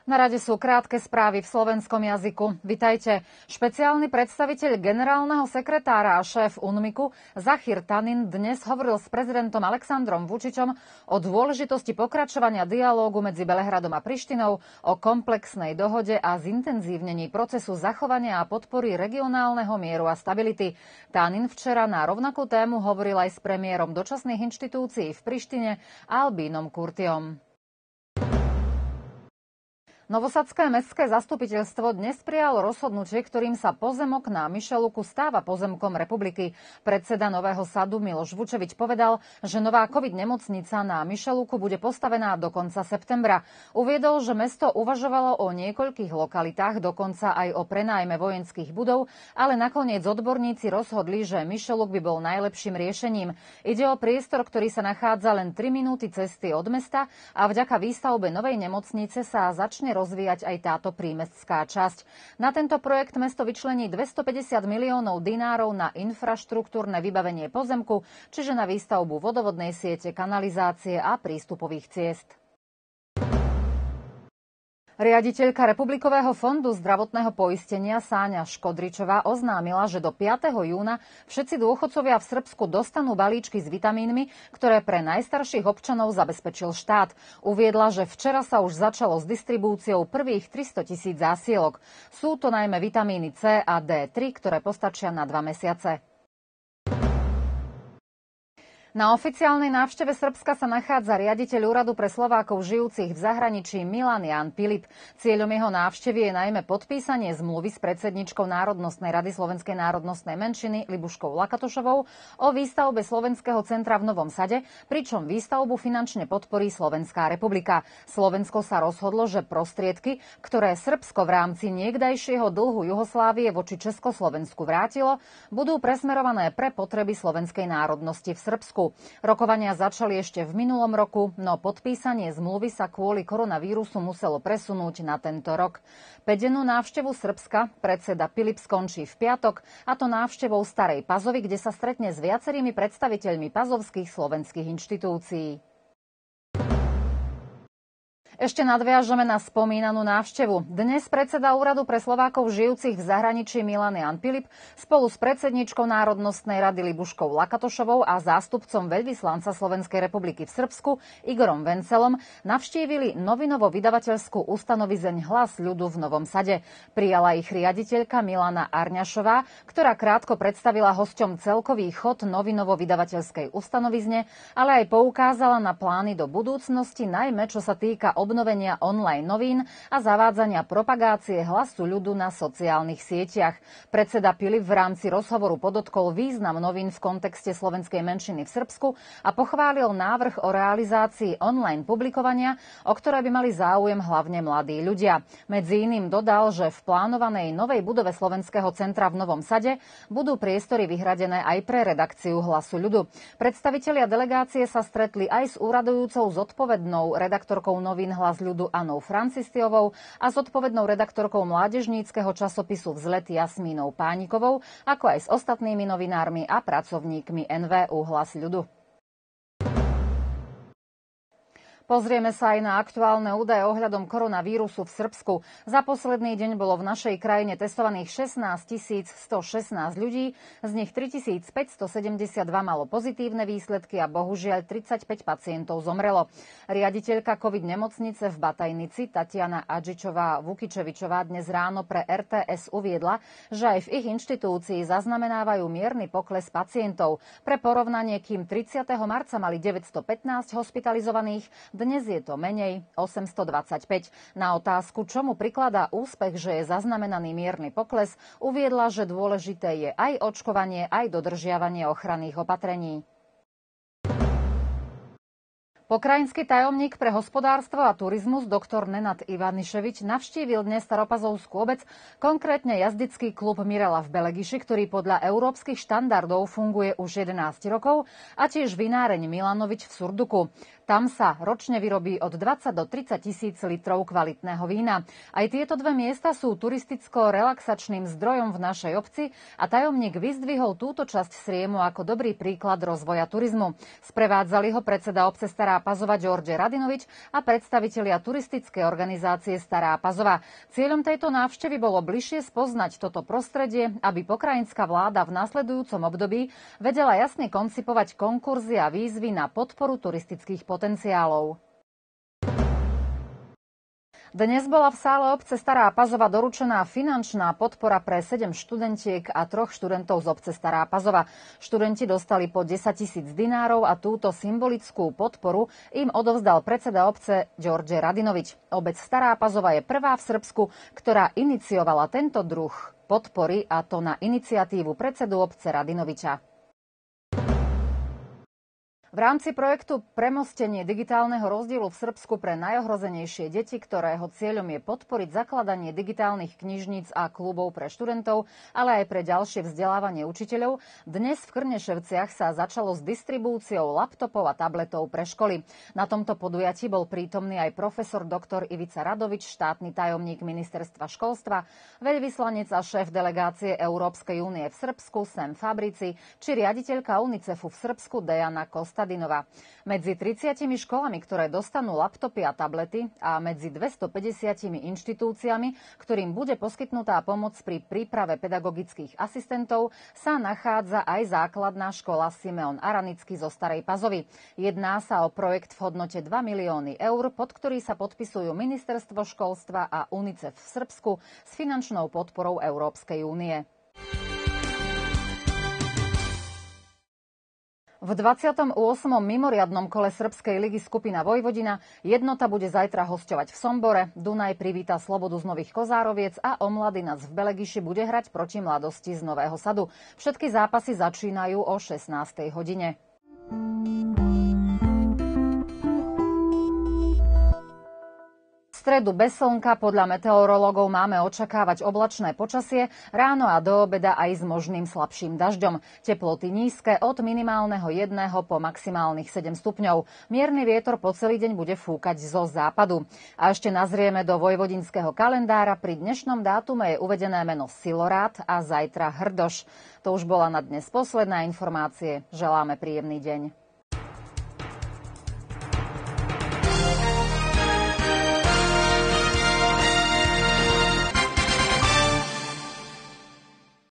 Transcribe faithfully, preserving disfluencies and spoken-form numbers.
Na rade sú krátke správy v slovenskom jazyku. Vitajte. Špeciálny predstaviteľ generálneho sekretára a šéf UNMIKu Zahir Tanin dnes hovoril s prezidentom Alexandrom Vučičom o dôležitosti pokračovania dialógu medzi Belehradom a Prištinou, o komplexnej dohode a zintenzívnení procesu zachovania a podpory regionálneho mieru a stability. Tanin včera na rovnakú tému hovoril aj s premiérom dočasných inštitúcií v Prištine Albínom Kurtiom. Novosadské mestské zastupiteľstvo dnes prijalo rozhodnutie, ktorým sa pozemok na Mišeluku stáva pozemkom republiky. Predseda Nového Sadu Miloš Vučevič povedal, že nová COVID nemocnica na Mišeluku bude postavená do konca septembra. Uviedol, že mesto uvažovalo o niekoľkých lokalitách, dokonca aj o prenájme vojenských budov, ale nakoniec odborníci rozhodli, že Mišeluk by bol najlepším riešením. Ide o priestor, ktorý sa nachádza len tri minúty cesty od mesta a vďaka výstavbe novej nemocnice sa začne rozvíjať aj táto prímestská časť. Na tento projekt mesto vyčlení dvestopäťdesiat miliónov dinárov na infraštruktúrne vybavenie pozemku, čiže na výstavbu vodovodnej siete, kanalizácie a prístupových ciest. Riaditeľka Republikového fondu zdravotného poistenia Sáňa Škodričová oznámila, že do piateho júna všetci dôchodcovia v Srbsku dostanú balíčky s vitamínmi, ktoré pre najstarších občanov zabezpečil štát. Uviedla, že včera sa už začalo s distribúciou prvých tristotisíc zásielok. Sú to najmä vitamíny C a dé tri, ktoré postačia na dva mesiace. Na oficiálnej návšteve Srbska sa nachádza riaditeľ Úradu pre Slovákov žijúcich v zahraničí Milan Ján Pilip. Cieľom jeho návštevy je najmä podpísanie zmluvy s predsedničkou Národnostnej rady Slovenskej národnostnej menšiny Libuškou Lakatošovou o výstavbe Slovenského centra v Novom Sade, pričom výstavbu finančne podporí Slovenská republika. Slovensko sa rozhodlo, že prostriedky, ktoré Srbsko v rámci niekdajšieho dlhu Juhoslávie voči Československu vrátilo, budú presmerované pre potreby slovenskej národnosti v Srbsku. Rokovania začali ešte v minulom roku, no podpísanie zmluvy sa kvôli koronavírusu muselo presunúť na tento rok. Päťdennú návštevu Srbska predseda Pilip skončí v piatok, a to návštevou Starej Pazovy, kde sa stretne s viacerými predstaviteľmi pazovských slovenských inštitúcií. Ešte nadviažeme na spomínanú návštevu. Dnes predseda Úradu pre Slovákov žijúcich v zahraničí Milan Ján Pilip spolu s predsedničkou Národnostnej rady Libuškou Lakatošovou a zástupcom veľvyslanca Slovenskej republiky v Srbsku Igorom Vencelom navštívili novinovo-vydavateľskú ustanovizeň Hlas ľudu v Novom Sade. Prijala ich riaditeľka Milana Arňašová, ktorá krátko predstavila hosťom celkový chod novinovo-vydavateľskej ustanovizne, ale aj poukázala na plány do budúcnosti, najmä čo sa týka obnovenia online novín a zavádzania propagácie Hlasu ľudu na sociálnych sieťach. Predseda Pilip v rámci rozhovoru podotkol význam novín v kontexte slovenskej menšiny v Srbsku a pochválil návrh o realizácii online publikovania, o ktoré by mali záujem hlavne mladí ľudia. Medzi iným dodal, že v plánovanej novej budove Slovenského centra v Novom Sade budú priestory vyhradené aj pre redakciu Hlasu ľudu. Predstavitelia delegácie sa stretli aj s úradujúcou zodpovednou redaktorkou novín Hlas ľudu Anou Francistiovou a s odpovednou redaktorkou mládežníckeho časopisu Vzlet Jasmínou Pánikovou, ako aj s ostatnými novinármi a pracovníkmi en vé ú Hlas ľudu. Pozrieme sa aj na aktuálne údaje ohľadom koronavírusu v Srbsku. Za posledný deň bolo v našej krajine testovaných šestnásť tisíc stošestnásť ľudí, z nich tri tisíc päťstosedemdesiatdva malo pozitívne výsledky a bohužiaľ tridsaťpäť pacientov zomrelo. Riaditeľka COVID nemocnice v Batajnici Tatiana Adžičová Vukičevičová dnes ráno pre er té es uviedla, že aj v ich inštitúcii zaznamenávajú mierny pokles pacientov. Pre porovnanie, kým tridsiateho marca mali deväťstopätnásť hospitalizovaných, dnes je to menej, osemstodvadsaťpäť. Na otázku, čomu prikladá úspech, že je zaznamenaný mierny pokles, uviedla, že dôležité je aj očkovanie, aj dodržiavanie ochranných opatrení. Pokrajinský tajomník pre hospodárstvo a turizmus doktor Nenad Ivaniševič navštívil dnes Staropazovskú obec, konkrétne jazdický klub Mirela v Belegiši, ktorý podľa európskych štandardov funguje už jedenásť rokov, a tiež vináreň Milanovič v Surduku. Tam sa ročne vyrobí od dvadsať do tridsať tisíc litrov kvalitného vína. Aj tieto dve miesta sú turisticko-relaxačným zdrojom v našej obci a tajomník vyzdvihol túto časť Sriemu ako dobrý príklad rozvoja turizmu. Sprevádzali ho predseda obce Stará Pazova Đorđe Radinović a predstavitelia turistickej organizácie Stará Pazova. Cieľom tejto návštevy bolo bližšie spoznať toto prostredie, aby pokrajinská vláda v nasledujúcom období vedela jasne koncipovať konkurzy a výzvy na podporu turistických potenciálov. Dnes bola v sále obce Stará Pazova doručená finančná podpora pre sedem študentiek a troch študentov z obce Stará Pazova. Študenti dostali po desaťtisíc dinárov a túto symbolickú podporu im odovzdal predseda obce Đorđe Radinović. Obec Stará Pazova je prvá v Srbsku, ktorá iniciovala tento druh podpory, a to na iniciatívu predsedu obce Radinovića. V rámci projektu Premostenie digitálneho rozdielu v Srbsku pre najohrozenejšie deti, ktorého cieľom je podporiť zakladanie digitálnych knižníc a klubov pre študentov, ale aj pre ďalšie vzdelávanie učiteľov, dnes v Krneševciach sa začalo s distribúciou laptopov a tabletov pre školy. Na tomto podujatí bol prítomný aj profesor doktor Ivica Radovič, štátny tajomník ministerstva školstva, veľvyslanec a šéf delegácie Európskej únie v Srbsku Sem Fabrici, či riaditeľka UNICEFu v Srbsku Dejana Kostadinova. Medzi tridsiatimi školami, ktoré dostanú laptopy a tablety, a medzi dvestopäťdesiatimi inštitúciami, ktorým bude poskytnutá pomoc pri príprave pedagogických asistentov, sa nachádza aj základná škola Simeon Aranický zo Starej Pazovy. Jedná sa o projekt v hodnote dva milióny eur, pod ktorý sa podpisujú Ministerstvo školstva a UNICEF v Srbsku s finančnou podporou Európskej únie. V dvadsiatom ôsmom mimoriadnom kole srbskej ligy skupina Vojvodina Jednota bude zajtra hosťovať v Sombore, Dunaj privíta Slobodu z Nových Kozároviec a Omladinac v Belegiši bude hrať proti Mladosti z Nového Sadu. Všetky zápasy začínajú o šestnástej hodine. V stredu bez slnka, podľa meteorológov máme očakávať oblačné počasie, ráno a do obeda aj s možným slabším dažďom. Teploty nízke od minimálneho jedného po maximálnych sedem stupňov. Mierny vietor po celý deň bude fúkať zo západu. A ešte nazrieme do vojvodinského kalendára. Pri dnešnom dátume je uvedené meno Silorád a zajtra Hrdoš. To už bola na dnes posledná informácie. Želáme príjemný deň.